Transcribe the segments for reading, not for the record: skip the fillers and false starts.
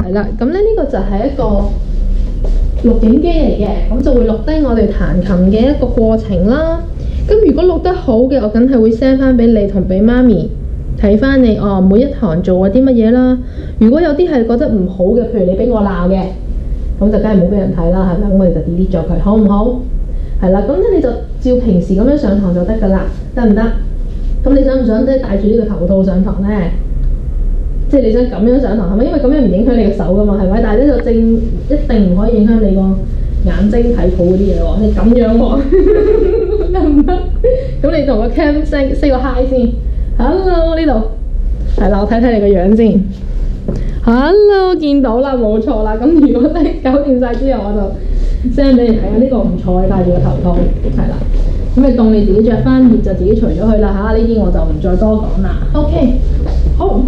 係啦，咁咧呢個就係一個錄影機嚟嘅，咁就會錄低我哋彈琴嘅一個過程啦。咁如果錄得好嘅，我梗係會 send 翻俾你同俾媽咪睇翻你每一堂做過啲乜嘢啦。如果有啲係覺得唔好嘅，譬如你俾我鬧嘅，咁就梗係冇俾人睇啦，係咪？咁我哋就 delete 咗佢，好唔好？係啦，咁咧你就照平時咁樣上堂就得㗎啦，得唔得？咁你想唔想即係戴住呢個頭套上堂咧？即係你想咁樣上堂係咪？因為咁樣唔影響你個手㗎嘛，係咪？但係咧就一定唔可以影響你個眼睛睇譜嗰啲嘢喎。你咁樣喎，得唔得？咁你同個 cam say 個 hi 先 ，hello 呢度，係啦，我睇睇你個樣先。Hello， 見到啦，冇錯啦。咁如果你搞掂晒之後，我就 send 俾你睇下，呢個唔錯，你戴住個頭套，係啦。咁你當你自己着翻，熱就自己除咗佢啦嚇。呢啲我就唔再多講啦。OK， 好。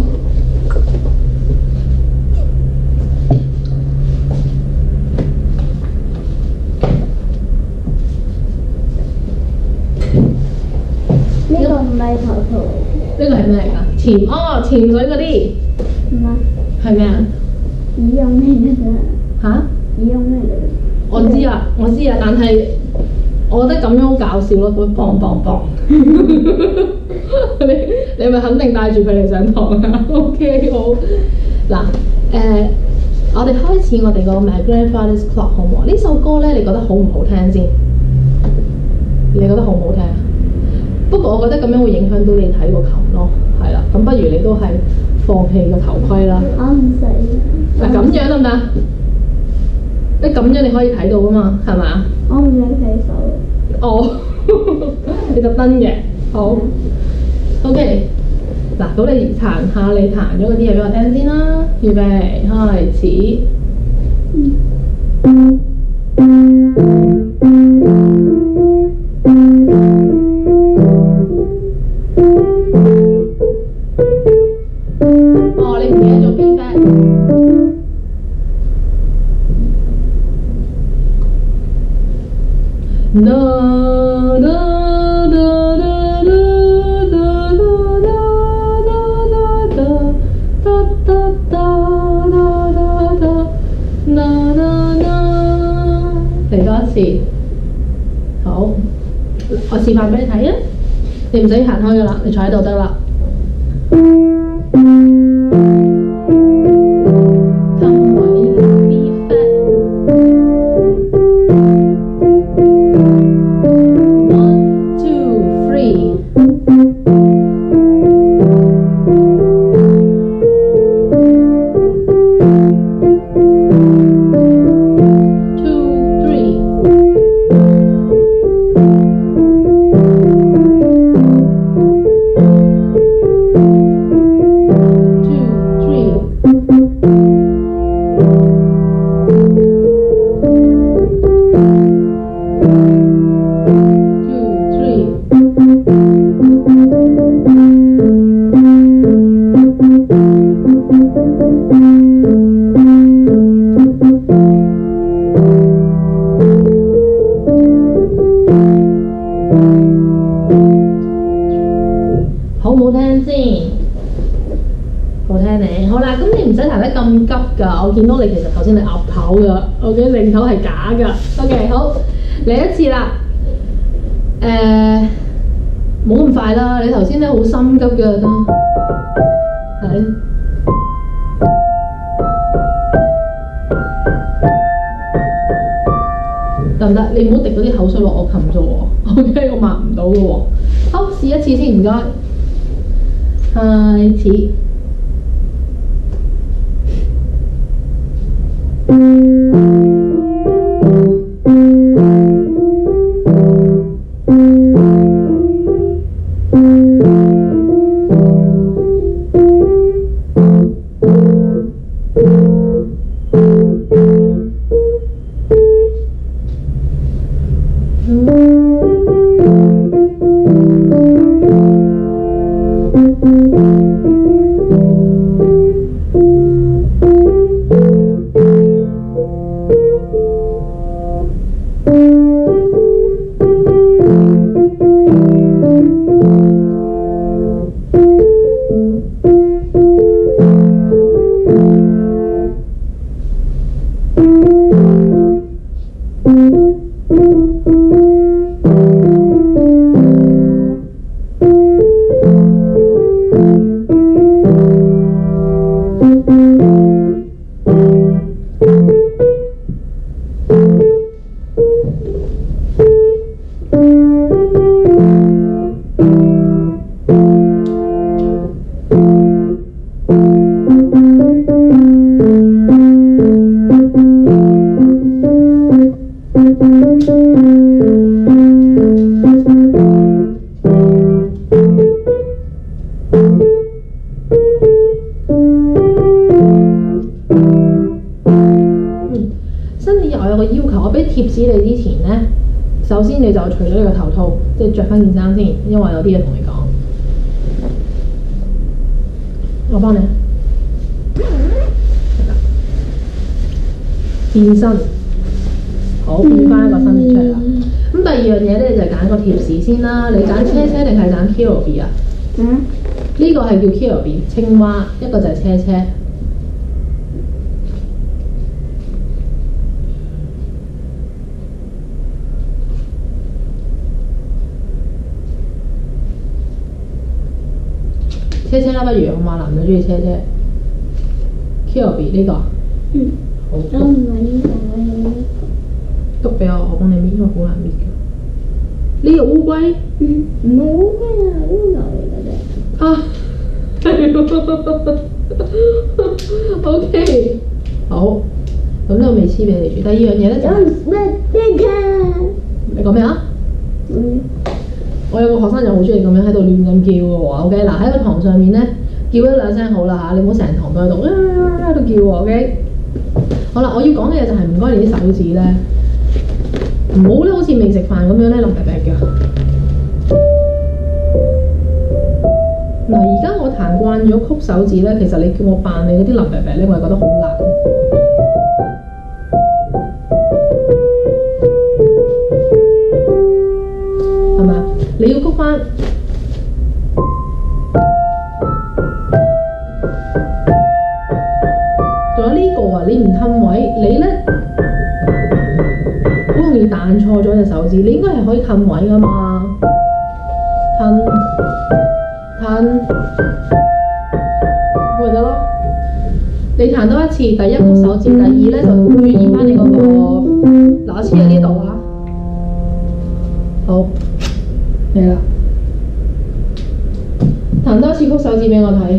呢個唔係頭套。 呢個係咩嚟㗎？潛水嗰啲。唔係。係咩啊？ 耳用嚟嘅啫。嚇？耳用嚟嘅。我知啊，但係我覺得咁樣好搞笑咯，會砰砰砰。你咪肯定帶住佢嚟上堂啊 ？OK， 好。嗱，我哋開始我哋個 My Grandfather's Clock 好唔好？呢首歌咧，你覺得好唔好聽先？你覺得好唔好聽？不過我覺得咁樣會影響到你睇個琴咯，係啦。咁不如你都係放棄個頭盔啦。 我唔使。 嗱，咁樣得唔得？你咁樣你可以睇到噶嘛，係咪啊？ 我唔想睇手。 哦，你特登嘅，好。OK， 嗱，咁你彈下你彈咗嗰啲嘢俾我聽先啦。預備開始。你唔記得咗 B flat。嚟多一次，好，我示範俾你睇啊！你唔使行開噶啦，你坐喺度得啦。我見到你其實頭先你岌頭㗎，OK， 擰頭係假㗎。OK， 好，嚟一次啦。冇咁快啦，你頭先咧好心急㗎都。係。得唔得？你唔好滴嗰啲口水落我琴啫喎。OK， 我抹唔到㗎喎。好，試一次先，唔該。開始。 有個要求，我俾貼士你之前咧，首先你就除咗你個頭套，即係着翻件衫先，因為有啲嘢同你講。我幫你。健身，好變翻一個新嘢出嚟啦。咁第二樣嘢咧，你就揀個貼士先啦。你揀車車定係揀 Kirby 啊？呢個係叫 Kirby 青蛙，一個就係車車。車車啦，不如我話男仔中意車車。Kirby 呢個，好。 我唔係呢個，我係呢個。篤俾我幫你搣，因為好難搣嘅。呢個烏龜？ 唔係烏龜啊，係烏牛嚟嘅啫。 啊，係OK， 好。咁呢個未黐俾你住。第二樣嘢咧就係你講咩啊？我有個學生就好中意咁樣喺度亂咁叫嘅喎。OK， 嗱喺個堂上面咧叫一兩聲好啦嚇，你唔好成堂都喺度喺度叫喎。OK， 好啦，我要講嘅嘢就係唔該你啲手指咧，唔好咧好似未食飯咁樣咧腍劈劈嘅。嗱，而家我彈慣咗曲手指咧，其實你叫我扮你嗰啲腍劈劈咧，我係覺得好難。係咪啊？你要曲翻。仲有呢個啊，你唔褪位，你咧好容易彈錯咗隻手指。你應該係可以褪位噶嘛，褪咪得咯。你彈多一次，第一曲手指，第二咧就注意翻你嗰個嗱，我黐喺呢度啊。好，嚟啦！彈多一次曲手指俾我睇。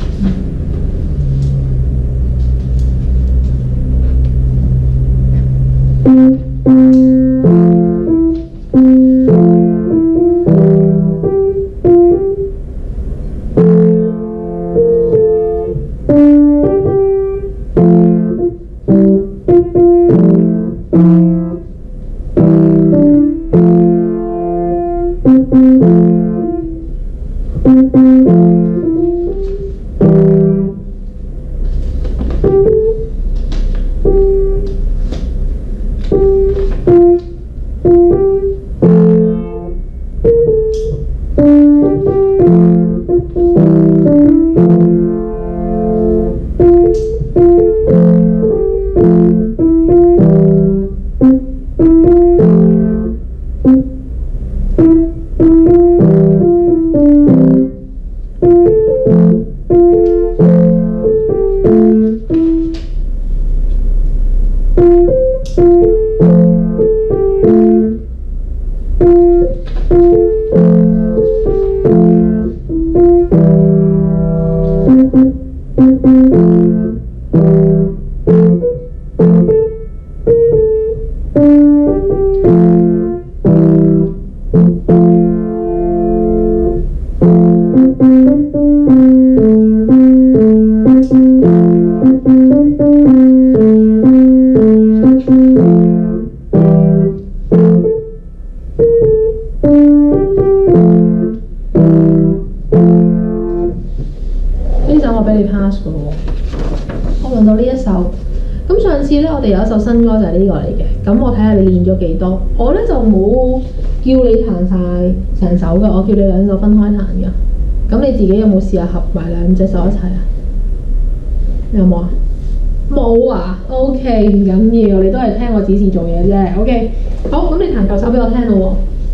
我哋有一首新歌就係呢個嚟嘅，咁我睇下你練咗幾多。我咧就冇叫你彈晒成首嘅，我叫你兩手分開彈嘅。咁你自己有冇試下合埋兩隻手一齊啊？有冇啊？冇啊 ？OK， 唔緊要，你都係聽我指示做嘢啫。OK， 好，咁你彈舊首俾我聽咯喎。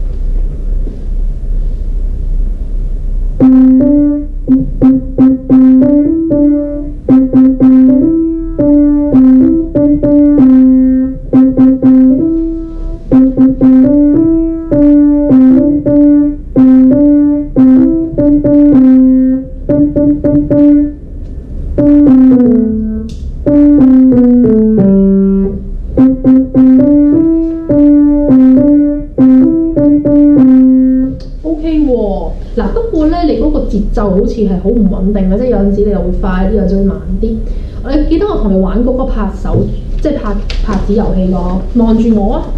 嗱，不過咧，你嗰個節奏好似係好唔穩定嘅，即係有陣時你又會快啲，有陣時會慢啲。我記得我同你玩嗰個拍手， 即係拍子遊戲個，望住我啊！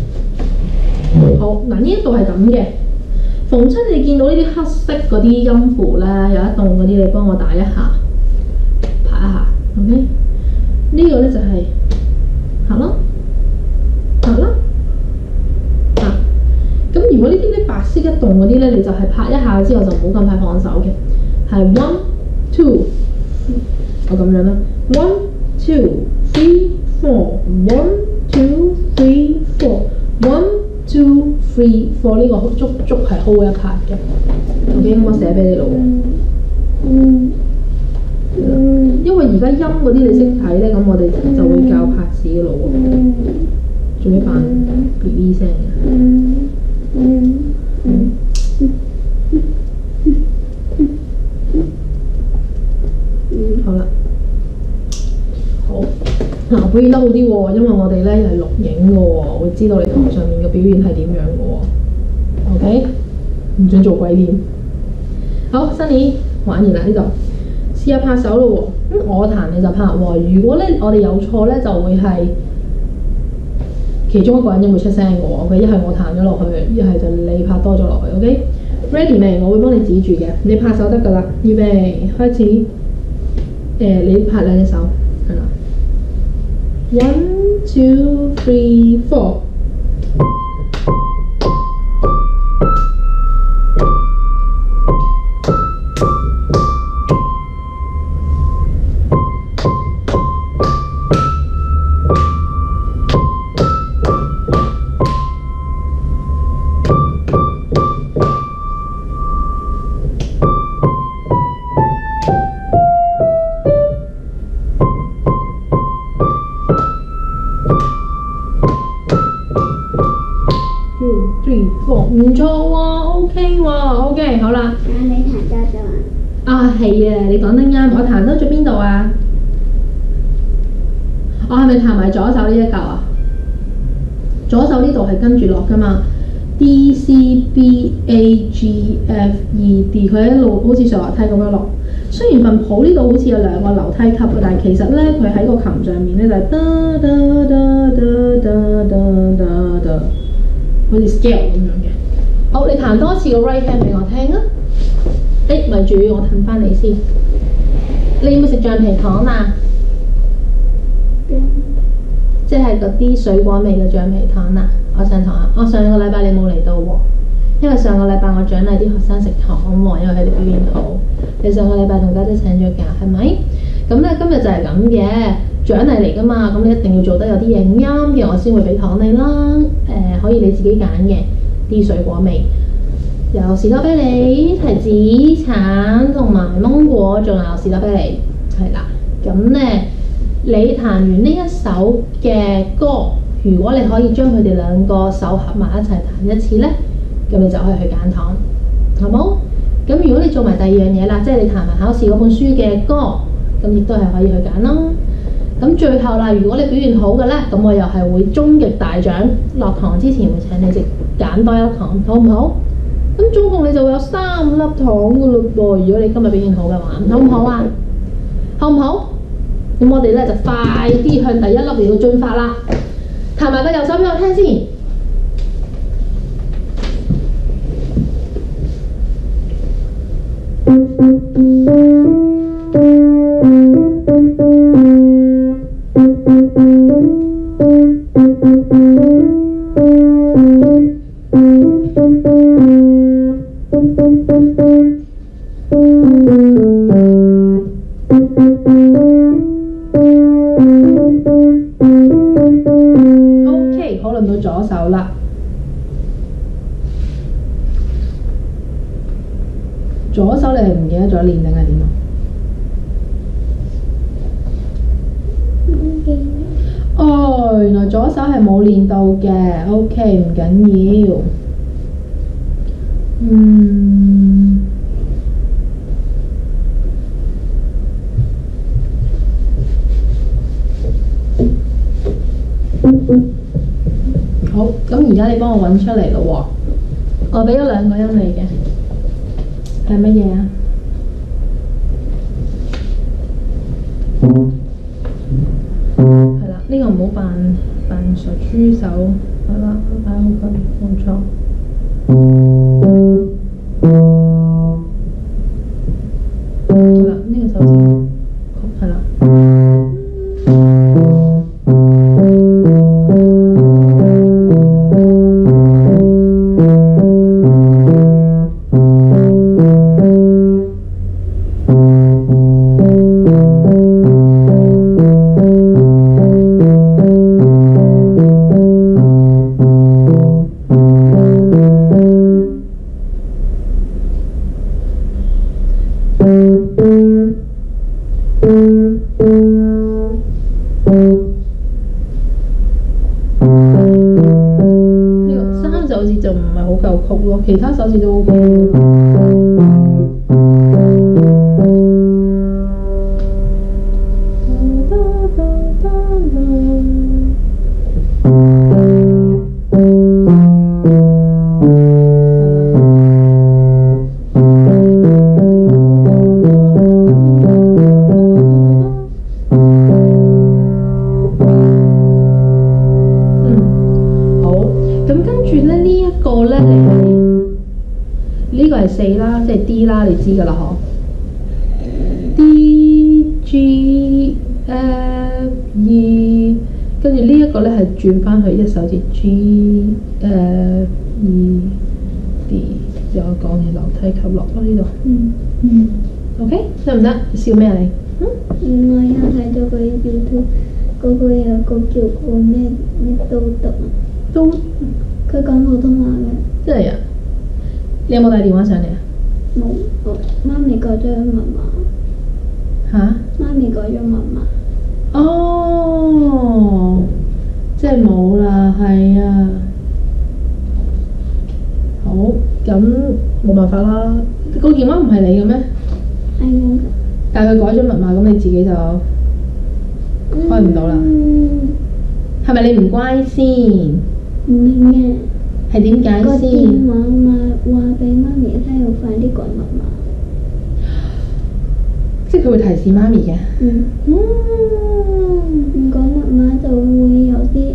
好嗱，呢一度係咁嘅。逢親你見到呢啲黑色嗰啲音符咧，有一棟嗰啲，你幫我打一下，拍一下 ，OK？ 呢個咧就係拍啦，拍啦，拍。咁如果呢啲咧白色一棟嗰啲咧，你就係拍一下之後就唔好咁快放手嘅，係 1 2， 我咁樣啦 ，1 2 3 4 1 2 3 4 1 2 3 4呢個足係 hold 一拍嘅 ，OK， 咁我寫俾你咯喎。因為而家音嗰啲你識睇咧，咁我哋就會教拍子嘅咯喎。仲要扮 BB 聲嘅。好啦，好嗱，表現得好啲喎，因為我哋咧係錄影嘅喎，會知道你堂上面嘅表現係點樣嘅喎。OK， 唔准做鬼臉。好，Sunny玩完啦呢度。試下拍手咯喎，我彈你就拍喎。如果咧我哋有錯咧，就會係其中一個人應會出聲嘅喎。OK， 一係我彈咗落去，一係就你拍多咗落去。OK，ready 未？我會幫你指住嘅，你拍手得㗎啦。預備開始。你拍兩隻手，係啦。1 2 3 4。唔錯喎 ，OK 喎 ，OK 好啦。 你彈多咗啊？係啊，你講得啱。我彈多咗邊度啊？我係咪彈埋左手呢一嚿啊？左手呢度係跟住落㗎嘛 ，D C B A G F E D， 佢一路好似上滑梯咁樣落。雖然份譜呢度好似有兩個樓梯級嘅，但係其實咧佢喺個琴上面咧就係得得得得得得得得，好似 scale 咁樣嘅。好，你彈多次個 right hand 俾我聽啊！咪住，我彈翻你先。你有冇食橡皮糖啊？即係嗰啲水果味嘅橡皮糖啊！我上堂啊，我上個禮拜你冇嚟到喎，因為上個禮拜我獎勵啲學生食糖喎，因為佢哋表現好。你上個禮拜同家姐請咗假，係咪？咁咧今日就係咁嘅獎勵嚟㗎嘛，咁你一定要做得有啲應音嘅，我先會俾糖你啦。可以你自己揀嘅。啲水果味，有士多啤梨、提子、橙同埋芒果，仲有士多啤梨，係啦。咁咧，你彈完呢一首嘅歌，如果你可以將佢哋兩個手合埋一齊彈一次咧，咁你就可以去揀糖，好冇？咁如果你做埋第二樣嘢啦，即係你彈埋考試嗰本書嘅歌，咁亦都係可以去揀咯。咁最後啦，如果你表現好嘅咧，咁我又係會終極大獎，落堂之前會請你食揀多一粒糖，好唔好？咁總共你就會有3粒糖嘅嘞噃。如果你今日表現好嘅話，好唔好啊？好唔好？咁我哋咧就快啲向第一粒嚟到進發啦。彈埋個右手俾我聽先。OK， 好，輪到左手啦。左手你係唔記得咗練定係點啊？哦，原來左手係冇練到嘅。OK， 唔緊要。好，咁而家你幫我揾出嚟咯喎。我俾咗2個音你嘅。係乜嘢啊？係啦，呢個唔唔好扮傻豬手，係啦，擺好佢，冇錯。好啦，呢個手指曲係啦。就唔係好夠曲咯，其他手指都 OK 嘅。呢個係4啦，即係 D 啦，你知㗎啦嗬。D G F E， 跟住呢一個咧係轉翻去一手指 G F E D， 之後講起樓梯級落咯呢度。OK， 得唔得？笑咩啊你？ 我有睇咗個 YouTube， 嗰個有個叫個咩都得。 都佢講普通話嘅。真係啊！ 你有冇帶電話上嚟啊？ 冇，媽咪改咗密碼。 嚇？媽咪改咗密碼。 哦，即係冇啦，係啊。好，咁冇辦法啦。個電話唔係你嘅咩？ 係我嘅。 但係佢改咗密碼，咁你自己就開唔到啦。係咪你唔乖先？ 唔係嘅。 係點解先？ 個電話話俾媽咪聽，要快啲改密碼。 即係佢會提示媽咪嘅。 唔改密碼就會有啲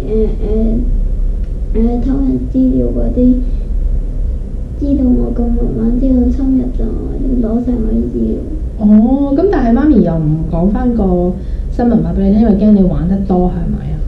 偷人資料嗰啲，知道我個密碼之後，侵入就攞晒我啲資料。哦， 咁但係媽咪又唔講翻個新密碼俾你聽，因為驚你玩得多，係咪啊？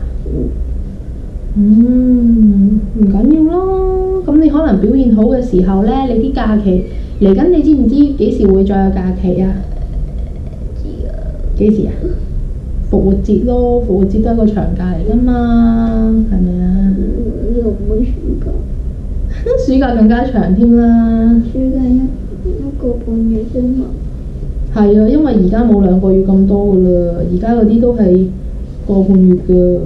唔緊要咯，咁你可能表現好嘅時候呢，你啲假期嚟緊，你知唔知幾時會再有假期啊？ 知啊。幾時啊？復活節咯，復活節都係一個長假嚟㗎嘛，係咪啊？ 又唔會暑假。 暑假更加長添啦。 暑假一個半月啫嘛。 係啊，因為而家冇2個月咁多㗎啦，而家嗰啲都係個半月㗎。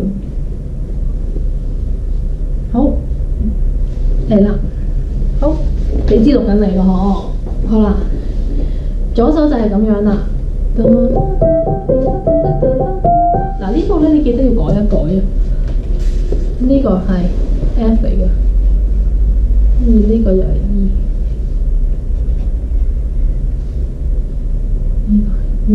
好，嚟啦，好，你知錄緊嚟㗎嗬？好啦，左手就係咁樣啦。嗱呢個咧，你記得要改一改啊。呢個係 F 嚟嘅，呢個又係 E， 呢個係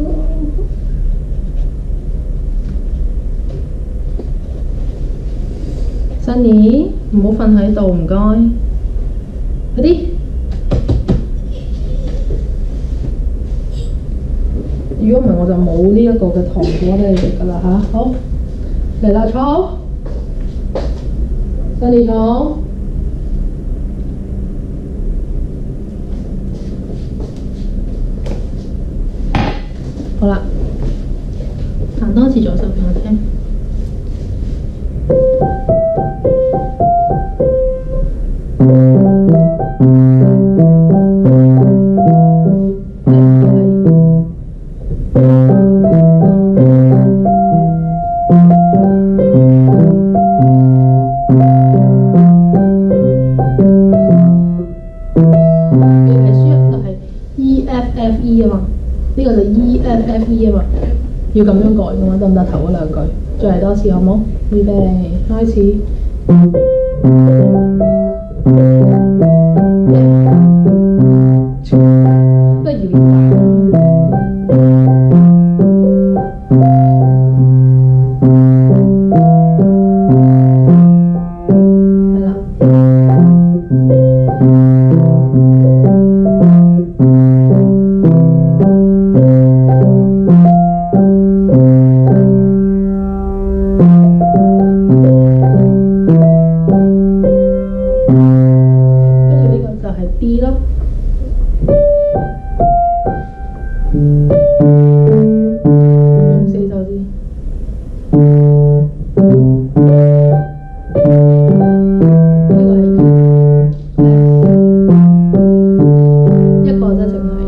E。Sunny， 唔好瞓喺度，唔該。快啲！如果唔係，我就冇呢一個嘅糖果俾你食㗎啦嚇。好，嚟啦，坐好。Sunny坐。好啦，彈多次左手俾我聽。E 啊嘛，呢個就 EFFE 啊嘛，要咁樣改嘅嘛，得唔得？頭嗰2句，再嚟多次好冇？預備開始。都係搖搖擺咯。 用四手指。呢個係 E， 一個啫，淨係。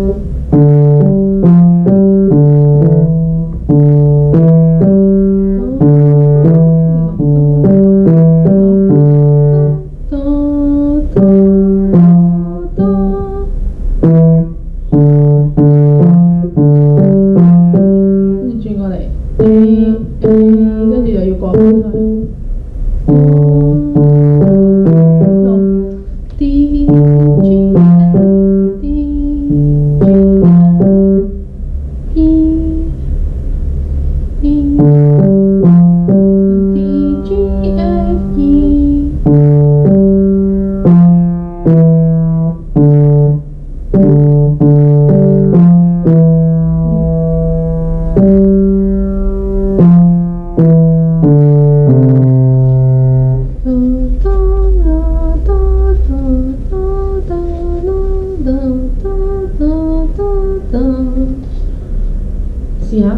試下。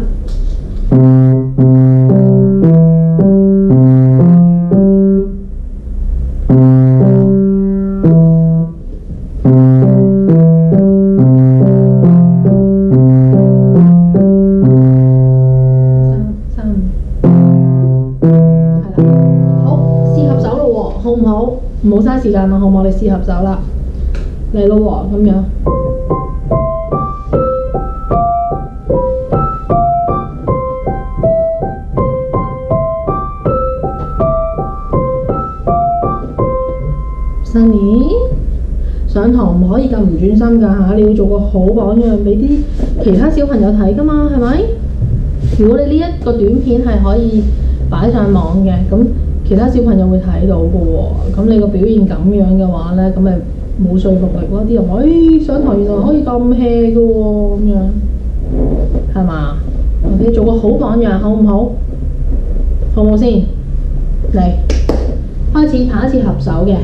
好唔好？唔好嘥時間啦，好唔好？你試合手啦，嚟咯喎，咁樣。Sunny， 上堂唔可以咁唔專心㗎嚇，你要做個好榜樣俾啲其他小朋友睇㗎嘛，係咪？如果你呢一個短片係可以擺上網嘅，咁其他小朋友會睇到嘅喎，咁你個表現咁樣嘅話咧，咁咪冇說服力咯。啲人話：上堂原來可以咁 hea 嘅喎，咁樣係嘛？你做個好榜樣，好唔好？好唔好先？嚟，開始下一次合手嘅，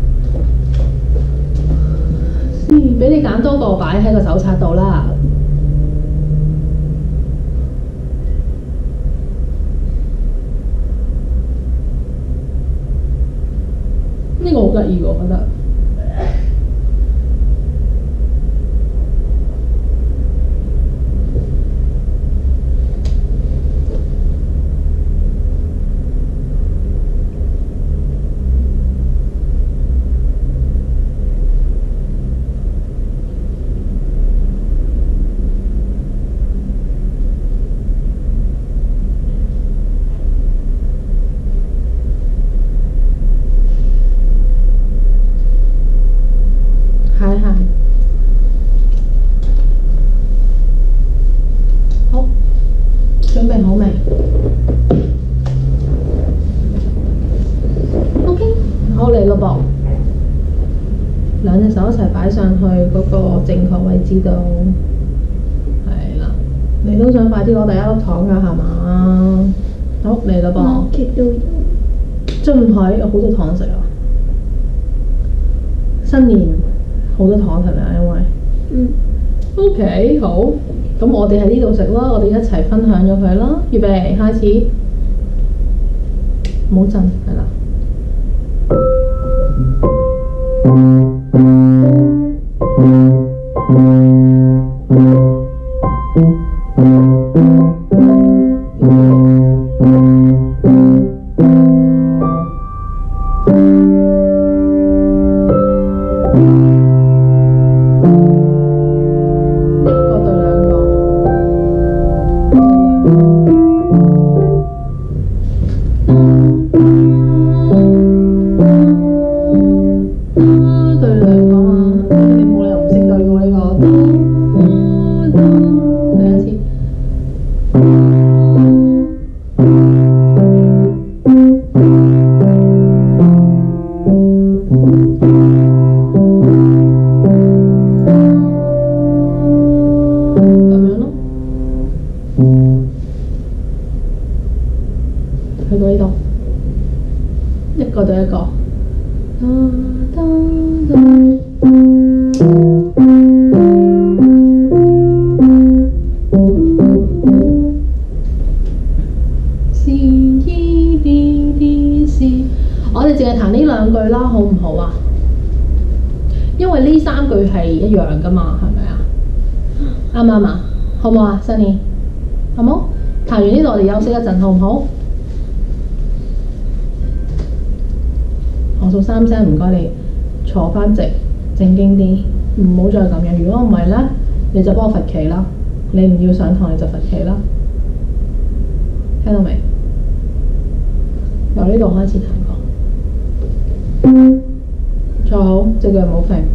俾你揀多個擺喺個手冊度啦。呢個好得意喎，我覺得。好，準備好未 ？OK， 好嚟咯噃，兩隻手一齊擺上去嗰個正確位置度，係啦。你都想快啲攞第一粒糖㗎係嘛？好嚟咯噃。 我極都有。 真係有好多糖食啊！新年好多糖係咪啊？因為OK 好，咁我哋喺呢度食啦，我哋一齊分享咗佢啦。預備開始，唔好震，係啦。對兩個嘛，你冇理由唔識對嘅喎呢個。 㗎嘛，係咪啊？啱唔啱啊？好唔好啊，Sunny？好冇？彈完呢度我哋休息一陣，好唔好？我數3聲，唔該你坐翻直，正經啲，唔好再咁樣。如果唔係咧，你就幫我罰企啦。你唔要上堂你就罰企啦。聽到未？由呢度開始彈過。坐好，隻腳唔好揈。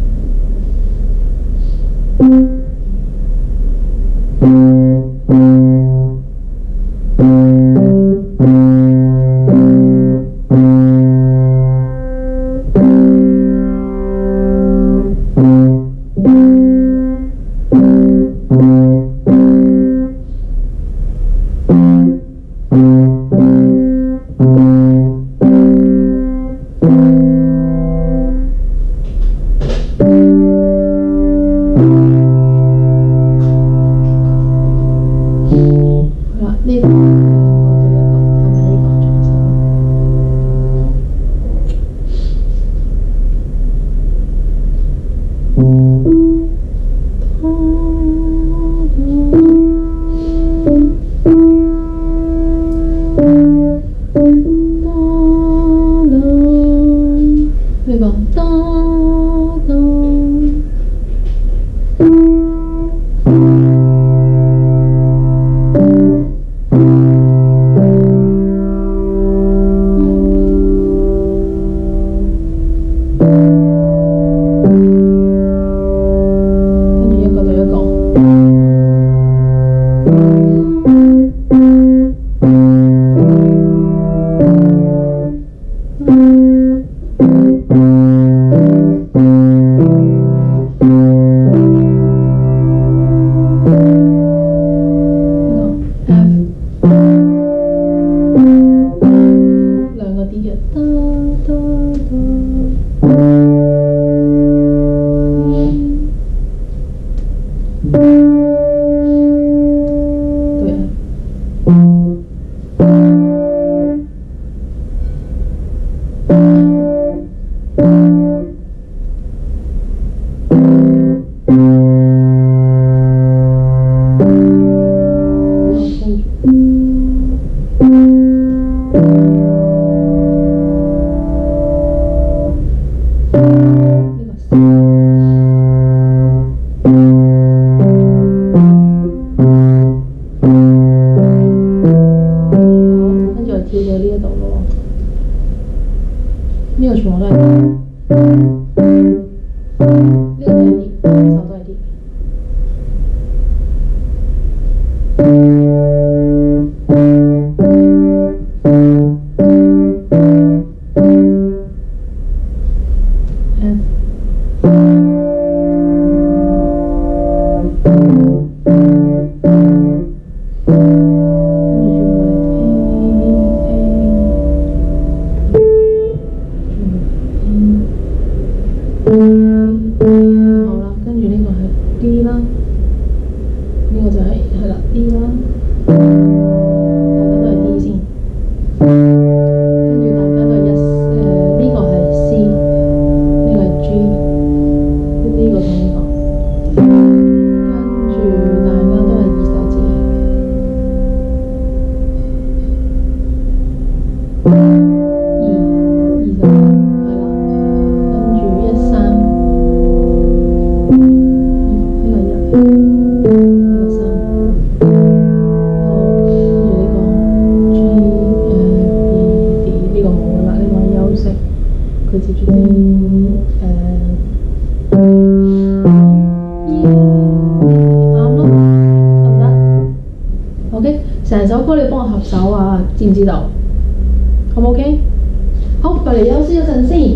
成首歌你幫我合手啊，知唔知道？好唔 OK？ 好，過嚟休息一陣先。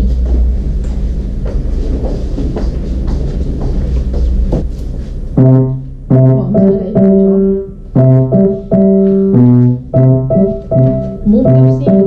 哇，唔使理佢咗，唔好唔急先。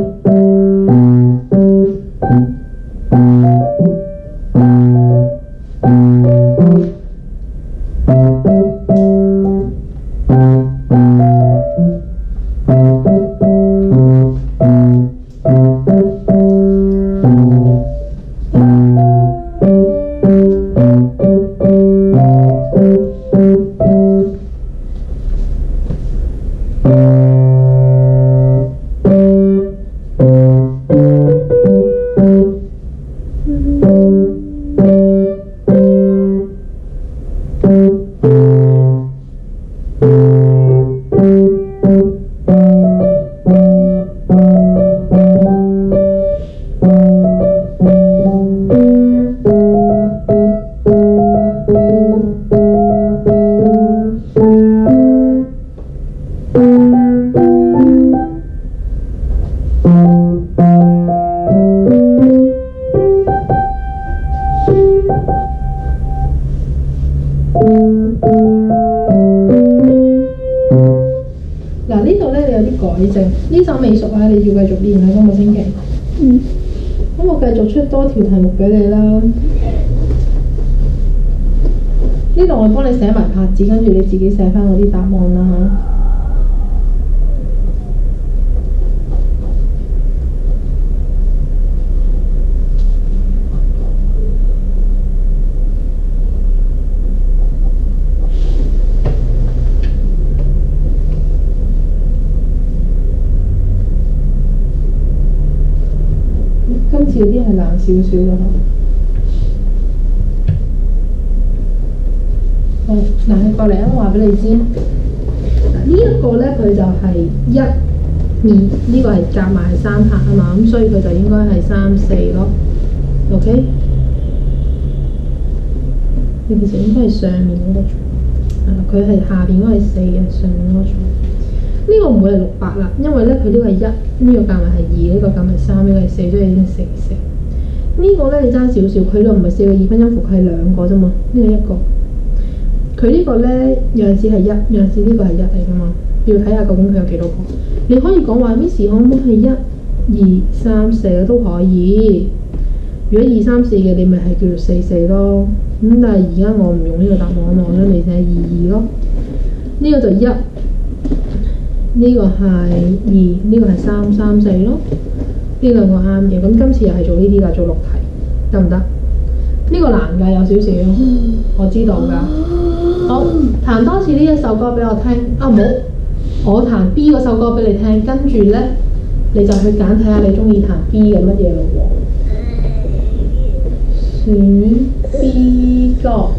改正。呢首未熟啊，你要繼續練啊，今個星期。 嗯。 咁我繼續出多條題目俾你啦。呢度我幫你寫埋拍子，跟住你自己寫翻嗰啲答案啦。今次啲係難少少嘅。好，嗱，你過嚟啊！我話俾你知，呢一個咧佢就係1、2，呢個係夾埋係3拍啊嘛，咁所以佢就應該係3、4咯。OK， 你其實應該係上面嗰個組，佢係下邊嗰個係4嘅，上面嗰個組。呢個唔會係68啦，因為咧佢呢個係1，呢個夾埋係2，呢個夾埋3，呢個係4，所以已經4。呢個咧你爭少少，佢呢個唔係4個二分音符，佢係2個啫嘛，呢個1個。佢呢個咧有陣時係1，有陣時呢個係1嚟㗎嘛，要睇下究竟佢有幾多個。你可以講話 Miss 可唔可以係1、2、3、4都可以。如果2、3、4嘅，你咪係叫做4、4咯。咁但係而家我唔用呢個答案啊嘛，我將你寫2、2咯。呢個就1，呢個係2，呢個係3、3、4咯。呢兩個啱嘅。咁今次又係做呢啲啦，做6題，得唔得？呢個難㗎，有少少，我知道㗎。好，彈多次呢一首歌俾我聽。啊，唔好，我彈 B 嗰首歌俾你聽，跟住咧你就去揀睇下你中意彈 B 嘅乜嘢咯喎。選 B 歌。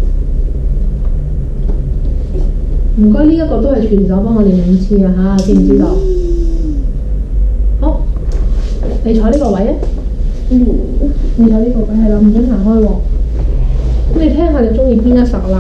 唔該，呢一個都係全手幫我練2次啊嚇，知唔知道？好，你坐呢個位啊。你有呢個位係啦，唔准行開喎。咁你聽下你中意邊一首啦？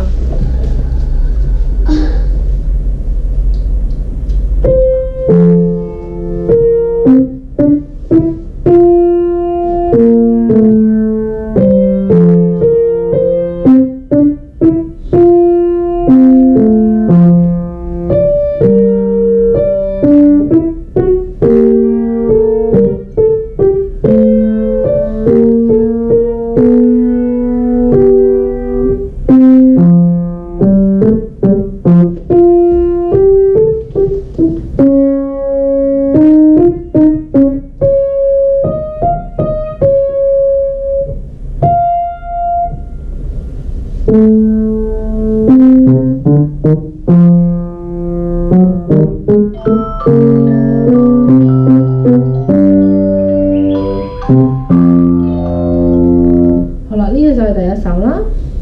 好啦，呢個就係第一首啦。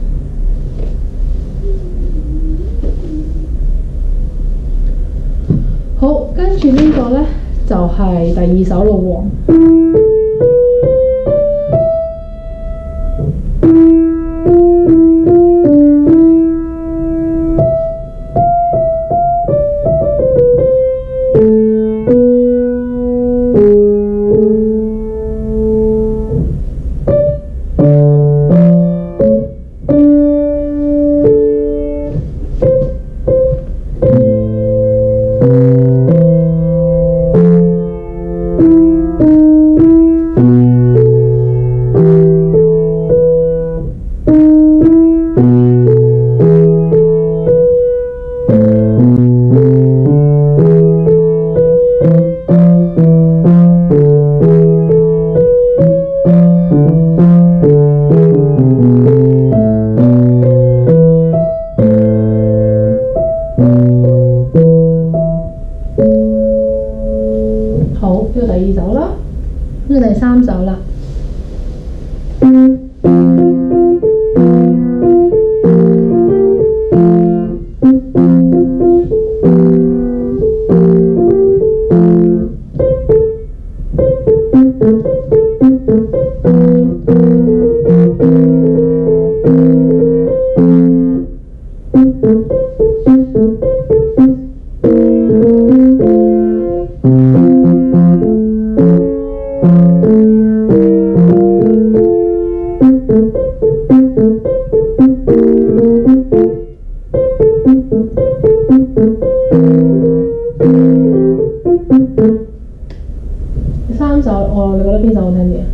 好，跟住呢個呢，就係第2首咯喎。好，呢個第2首啦，呢個第3首啦。 你覺得邊首好聽啲啊？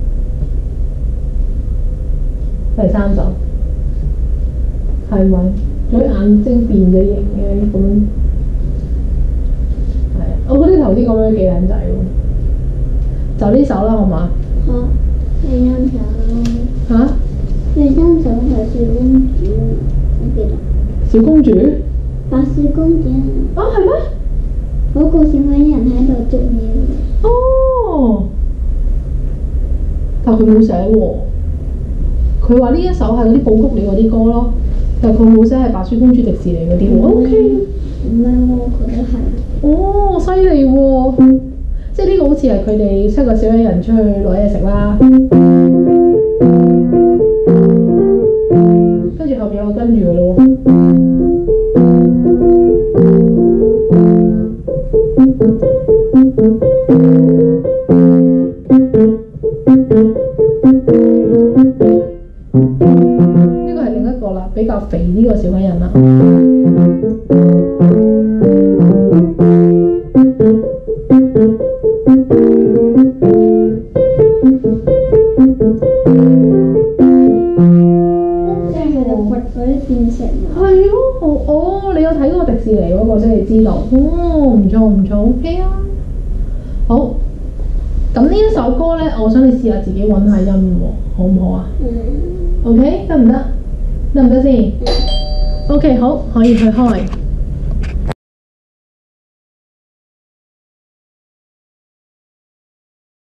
第三首係咪？佢眼睛變咗形嘅咁樣，係啊！我覺得頭先咁樣幾靚仔喎。就呢首啦，好嘛？ 好，第三首。 嚇？ 第三首係小公主，我記得。 小公主？ 白雪公主。 啊，係咩？ 嗰個小矮人喺度捉嘢。 哦，但佢冇寫喎。佢話呢一首係嗰啲寶谷鳥嗰啲歌咯，但佢冇寫係白雪公主迪士尼嗰啲喎。O K。 唔係喎，佢都係。 哦，犀利喎！即係呢個好似係佢哋7個小矮人出去攞嘢食啦，跟住後邊有個跟住嘅咯喎。呢個係另一個啦，比較肥呢個小矮人啦。係咯，哦，你有睇過迪士尼嗰個先你知道，哦，唔錯唔錯 ，OK 啊。好，咁呢一首歌咧，我想你試下自己揾下音喎，好唔好啊？OK，得唔得？得唔得先？OK，好，可以去開。